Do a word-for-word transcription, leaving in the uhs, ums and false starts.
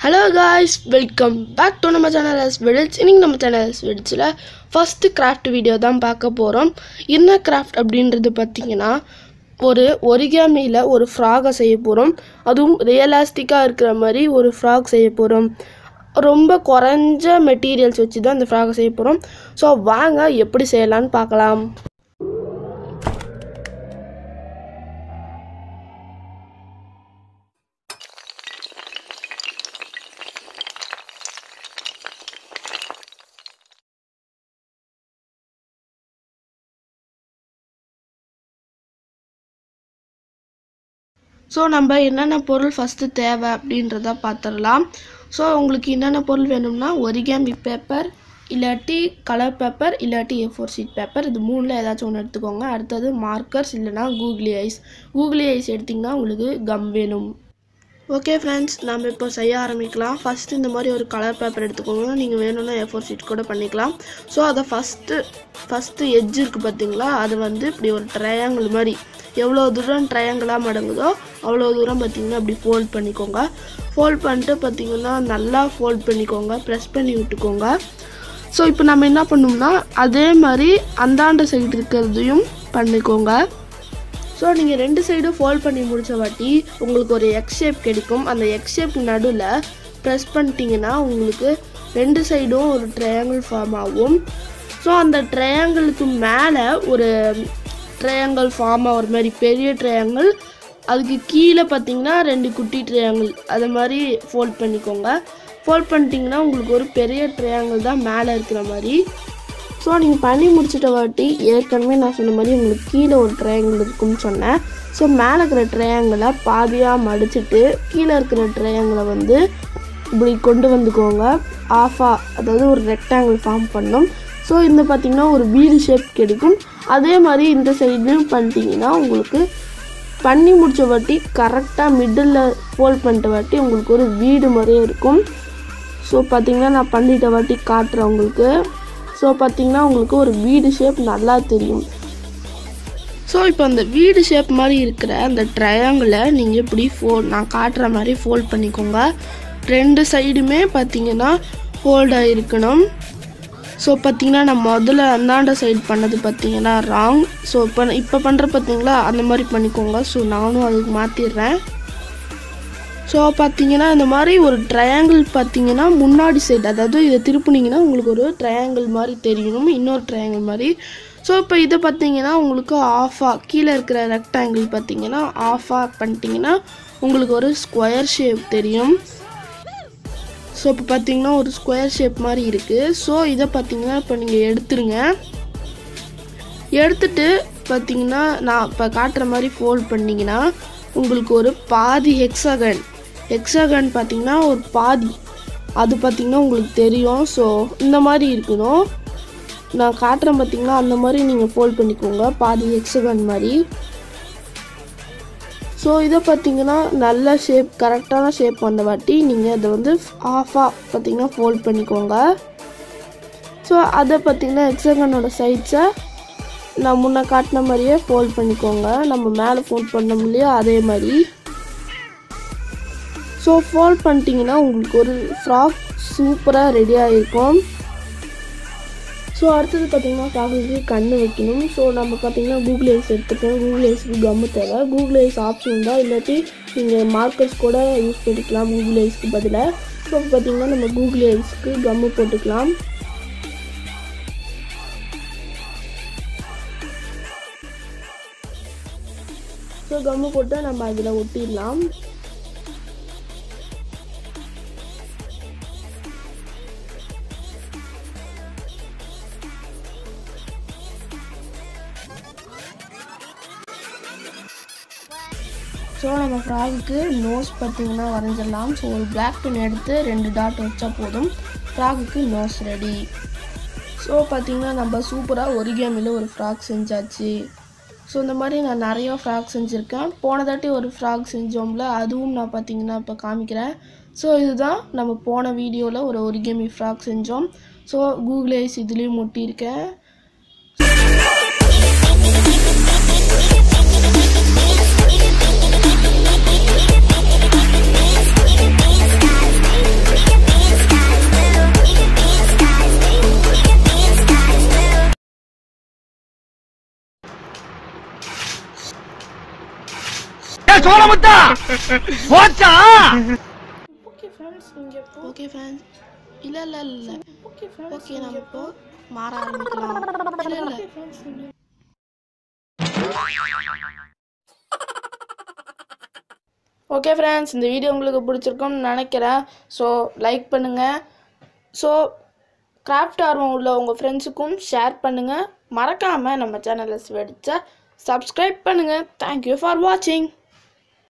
Hello guys, welcome back to நம்ம channel as Vidits. இன்னைக்கு நம்ம channel as Viditsல first craft video தான் பார்க்க போறோம். என்ன craft அப்படின்றது பாத்தீங்கன்னா ஒரு origamiல ஒரு frog செய்ய போறோம். அதுவும் ரியலிஸ்டிக்கா இருக்கிற மாதிரி ஒரு frog செய்ய போறோம். ரொம்ப குறைஞ்ச மெட்டீரியல்ஸ் வச்சு தான் இந்த frog செய்ய போறோம். சோ வாங்க எப்படி செய்யலாம்னு பார்க்கலாம். ஸோ நம்ம என்னென்ன பொருள் ஃபஸ்ட்டு தேவை அப்படின்றத பார்த்துடலாம். ஸோ உங்களுக்கு என்னென்ன பொருள் வேணும்னா ஒரிகாமி பேப்பர், இல்லாட்டி கலர் பேப்பர், இல்லாட்டி ஏ ஃபோர் ஷீட் பேப்பர், இது மூணில் ஏதாச்சும் ஒன்று எடுத்துக்கோங்க. அடுத்தது மார்க்கர்ஸ் இல்லைனா கூகுளி ஐஸ். கூகுளி ஐஸ் எடுத்திங்கன்னா உங்களுக்கு கம் வேணும். ஓகே ஃப்ரெண்ட்ஸ், நம்ம இப்போ செய்ய ஆரம்பிக்கலாம். ஃபஸ்ட்டு இந்த மாதிரி ஒரு கலர் பேப்பர் எடுத்துக்கோங்க. நீங்கள் வேணும்னா ஏ ஃபோர் ஷீட் கூட பண்ணிக்கலாம். ஸோ அதை ஃபஸ்ட்டு ஃபஸ்ட்டு எட்ஜ் இருக்குது பார்த்தீங்களா, அது வந்து இப்படி ஒரு ட்ரையாங்கிள் மாதிரி எவ்வளோ தூரம் ட்ரையாங்கிளாக மடங்குதோ அவ்வளோ தூரம் பார்த்திங்கன்னா அப்படி ஃபோல்ட் பண்ணிக்கோங்க. ஃபோல்ட் பண்ணிட்டு பார்த்திங்கன்னா நல்லா ஃபோல்ட் பண்ணிக்கோங்க, ப்ரெஸ் பண்ணி விட்டுக்கோங்க. ஸோ இப்போ நம்ம என்ன பண்ணோம்னா அதே மாதிரி அந்தாண்ட சைடு இருக்கிறதையும் பண்ணிக்கோங்க. ஸோ நீங்கள் ரெண்டு சைடும் ஃபோல்ட் பண்ணி முடித்த வாட்டி உங்களுக்கு ஒரு எக்ஸ் ஷேப் கிடைக்கும். அந்த எக்ஸ் ஷேப் நடுவில் ப்ரெஸ் பண்ணிட்டீங்கன்னா உங்களுக்கு ரெண்டு சைடும் ஒரு ட்ரையாங்கிள் ஃபார்ம் ஆகும். ஸோ அந்த ட்ரையாங்கிளுக்கு மேலே ஒரு ட்ரையாங்கிள் ஃபார்ம் ஆகிற மாதிரி பெரிய ட்ரையாங்கிள், அதுக்கு கீழே பார்த்தீங்கன்னா ரெண்டு குட்டி ட்ரையாங்கிள், அதை மாதிரி ஃபோல்ட் பண்ணிக்கோங்க. ஃபோல்ட் பண்ணிட்டீங்கன்னா உங்களுக்கு ஒரு பெரிய ட்ரையாங்கிள் தான் மேலே இருக்கிற மாதிரி. ஸோ நீங்கள் பண்ணி முடிச்சிட்ட வாட்டி ஏற்கனவே நான் சொன்ன மாதிரி உங்களுக்கு கீழே ஒரு ட்ரையாங்கிள் இருக்குன்னு சொன்னேன். ஸோ மேலே இருக்கிற ட்ரையாங்கிளை பாதியாக மடிச்சுட்டு கீழே இருக்கிற ட்ரையாங்கிளை வந்து இப்படி கொண்டு வந்துக்கோங்க. ஆஃபாக, அதாவது ஒரு ரெக்டாங்கிள் ஃபார்ம் பண்ணணும். ஸோ இந்த பார்த்திங்கன்னா ஒரு வீடு ஷேப் கிடைக்கும். அதே மாதிரி இந்த சைட்லையும் பண்ணிட்டீங்கன்னா உங்களுக்கு பண்ணி முடித்த வாட்டி கரெக்டாக மிடில் ஃபோல்ட் பண்ணிட்ட வாட்டி உங்களுக்கு ஒரு வீடு மாதிரியே இருக்கும். ஸோ பார்த்திங்கன்னா நான் பண்ணிட்ட வாட்டி காட்டுறேன் உங்களுக்கு. ஸோ பார்த்திங்கன்னா உங்களுக்கு ஒரு வீடு ஷேப் நல்லா தெரியும். ஸோ இப்போ அந்த வீடு ஷேப் மாதிரி இருக்கிற அந்த ட்ரையாங்கிளை நீங்கள் இப்படி ஃபோல்ட் நான் காட்டுற மாதிரி ஃபோல்ட் பண்ணிக்கோங்க. ரெண்டு சைடுமே பார்த்திங்கன்னா ஃபோல்டாக இருக்கணும். ஸோ பார்த்திங்கன்னா நான் முதல்ல அந்தாண்ட சைடு பண்ணது பார்த்திங்கன்னா ராங். ஸோ இப்போ இப்போ பண்ணுற பார்த்திங்களா அந்த மாதிரி பண்ணிக்கோங்க. ஸோ நானும் அதுக்கு மாற்றிடுறேன். ஸோ பார்த்திங்கன்னா இந்த மாதிரி ஒரு ட்ரையாங்கிள் பார்த்திங்கன்னா முன்னாடி சைடு, அதாவது இதை திருப்பினீங்கன்னா உங்களுக்கு ஒரு ட்ரையாங்கிள் மாதிரி தெரியணும், இன்னொரு ட்ரையாங்கிள் மாதிரி. ஸோ இப்போ இதை பார்த்திங்கன்னா உங்களுக்கு ஆஃபாக கீழே இருக்கிற ரெக்டாங்கிள் பார்த்திங்கன்னா ஆஃபாக பண்ணிட்டீங்கன்னா உங்களுக்கு ஒரு ஸ்கொயர் ஷேப் தெரியும். ஸோ இப்போ பார்த்திங்கன்னா ஒரு ஸ்கொயர் ஷேப் மாதிரி இருக்குது. ஸோ இதை பார்த்திங்கன்னா இப்போ நீங்கள் எடுத்துருங்க. எடுத்துட்டு பார்த்திங்கன்னா நான் இப்போ காட்டுற மாதிரி ஃபோல்ட் பண்ணிங்கன்னா உங்களுக்கு ஒரு பாதி ஹெக்ஸாகன் ஹெக்ஸாகன் பார்த்திங்கன்னா ஒரு பாதி அது பார்த்திங்கன்னா உங்களுக்கு தெரியும். ஸோ இந்த மாதிரி இருக்கணும். நான் காட்டுறேன் பார்த்திங்கன்னா அந்த மாதிரி நீங்கள் ஃபோல்ட் பண்ணிக்கோங்க, பாதி ஹெக்ஸாகன் மாதிரி. ஸோ இதை பார்த்திங்கன்னா நல்ல ஷேப், கரெக்டான ஷேப் வந்த வாட்டி நீங்கள் அதை வந்து ஆஃபாக பார்த்திங்கன்னா ஃபோல்ட் பண்ணிக்கோங்க. ஸோ அதை பார்த்திங்கன்னா ஹெக்ஸாகனோட சைட்ஸை நான் முன்னே காட்டின மாதிரியே ஃபோல்ட் பண்ணிக்கோங்க. நம்ம மேலே ஃபோல்ட் பண்ணோம் இல்லையா, அதே மாதிரி. ஸோ ஃபோல்ட் பண்ணிட்டீங்கன்னா உங்களுக்கு ஒரு ஃப்ராக் சூப்பராக ரெடியாக இருக்கும். ஸோ அடுத்தது பார்த்திங்கன்னா ஃப்ராக்குக்கு கண் வைக்கணும். ஸோ நம்ம பார்த்திங்கன்னா கூகுள் ஐஸ் எடுத்துப்போம். கூகுள் ஐஸுக்கு கம்மு தேவை. கூகுள் ஐஸ் ஆப்ஷன் தான், இல்லாட்டி நீங்கள் மார்க்கர்ஸ் கூட யூஸ் பண்ணிக்கலாம் கூகுள் ஐஸ்க்கு பதிலாக. ஸோ பார்த்திங்கன்னா நம்ம கூகுள் ஐஸ்க்கு கம்மு போட்டுக்கலாம். ஸோ கம்மு போட்டு நம்ம அதில் ஒட்டிடலாம். ஸோ நம்ம ஃப்ராகுக்கு நோஸ் பார்த்திங்கன்னா வரைஞ்சிடலாம். ஸோ ஒரு பிளாக் பென் எடுத்து ரெண்டு டாட் வச்சா போதும், ஃப்ராகுக்கு நோஸ் ரெடி. ஸோ பார்த்திங்கன்னா நம்ம சூப்பராக ஒரிகாமியில் ஒரு ஃப்ராக் செஞ்சாச்சு. ஸோ இந்த மாதிரி நான் நிறையா ஃப்ராக் செஞ்சுருக்கேன். போன தாட்டி ஒரு ஃப்ராக் செஞ்சோம்ல, அதுவும் நான் பார்த்திங்கன்னா இப்போ காமிக்கிறேன். ஸோ இதுதான் நம்ம போன வீடியோவில் ஒரு ஒரிகாமி ஃப்ராக் செஞ்சோம். ஸோ கூகுள் ஐஸ் இதுலேயும் ஒட்டியிருக்கேன். சோழமுத்தா போச்சா? ஓகே ஃப்ரெண்ட்ஸ் நீங்க ஓகே ஃப்ரெண்ட்ஸ் இல்ல இல்ல இல்ல ஓகே ஃப்ரெண்ட்ஸ் ஓகே நம்ம இப்போ மாற ஆரம்பிக்கலாம். இல்ல இல்ல ஓகே ஃப்ரெண்ட்ஸ் நீங்க ஓகே ஃப்ரெண்ட்ஸ் இந்த வீடியோ உங்களுக்கு பிடிச்சிருக்கும்னு நினைக்கிறேன். ஸோ லைக் பண்ணுங்கள். ஸோ கிராஃப்ட் ஆர்வம் உள்ள உங்கள் ஃப்ரெண்ட்ஸுக்கும் ஷேர் பண்ணுங்கள். மறக்காமல் நம்ம சேனலை வெடிச்சா சப்ஸ்கிரைப் பண்ணுங்கள். தேங்க்யூ ஃபார் வாட்சிங்.